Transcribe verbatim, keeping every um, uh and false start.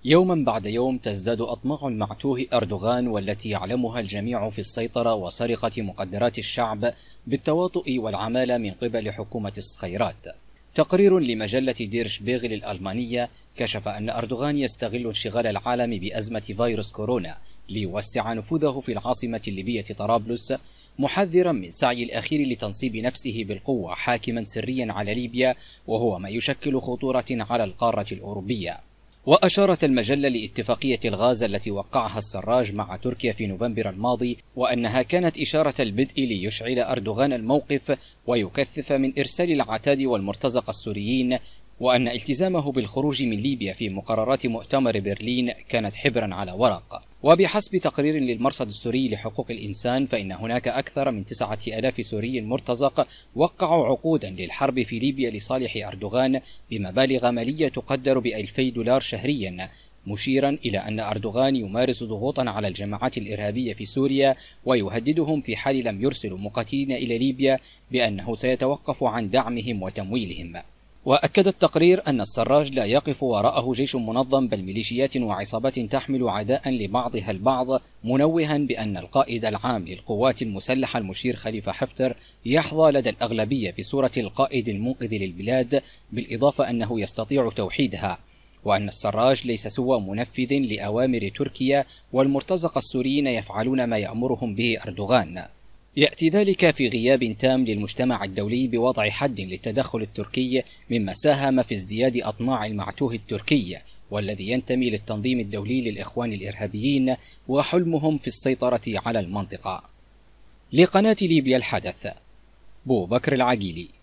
يوما بعد يوم تزداد أطماع المعتوه أردوغان والتي يعلمها الجميع في السيطرة وسرقة مقدرات الشعب بالتواطؤ والعمالة من قبل حكومة الصخيرات. تقرير لمجلة دير شبيغل الألمانية كشف أن أردوغان يستغل انشغال العالم بأزمة فيروس كورونا ليوسع نفوذه في العاصمة الليبية طرابلس، محذرا من سعي الأخير لتنصيب نفسه بالقوة حاكما سريا على ليبيا، وهو ما يشكل خطورة على القارة الأوروبية. وأشارت المجلة لاتفاقية الغاز التي وقعها السراج مع تركيا في نوفمبر الماضي، وأنها كانت إشارة البدء ليشعل أردوغان الموقف ويكثف من إرسال العتاد والمرتزقة السوريين، وأن التزامه بالخروج من ليبيا في مقررات مؤتمر برلين كانت حبرا على ورق. وبحسب تقرير للمرصد السوري لحقوق الإنسان، فإن هناك أكثر من تسعة آلاف سوري مرتزق وقعوا عقودا للحرب في ليبيا لصالح أردوغان بمبالغ مالية تقدر بألفي دولار شهريا، مشيرا إلى أن أردوغان يمارس ضغوطا على الجماعات الإرهابية في سوريا ويهددهم في حال لم يرسلوا مقاتلين إلى ليبيا بأنه سيتوقف عن دعمهم وتمويلهم. وأكد التقرير أن السراج لا يقف وراءه جيش منظم، بل ميليشيات وعصابات تحمل عداء لبعضها البعض، منوها بأن القائد العام للقوات المسلحة المشير خليفة حفتر يحظى لدى الأغلبية بصورة القائد المنقذ للبلاد، بالإضافة أنه يستطيع توحيدها، وأن السراج ليس سوى منفذ لأوامر تركيا، والمرتزقة السوريين يفعلون ما يأمرهم به أردوغان. يأتي ذلك في غياب تام للمجتمع الدولي بوضع حد للتدخل التركي، مما ساهم في ازدياد أطماع المعتوه التركي والذي ينتمي للتنظيم الدولي للإخوان الإرهابيين وحلمهم في السيطرة على المنطقة. لقناة ليبيا الحدث، بو بكر العقيلي.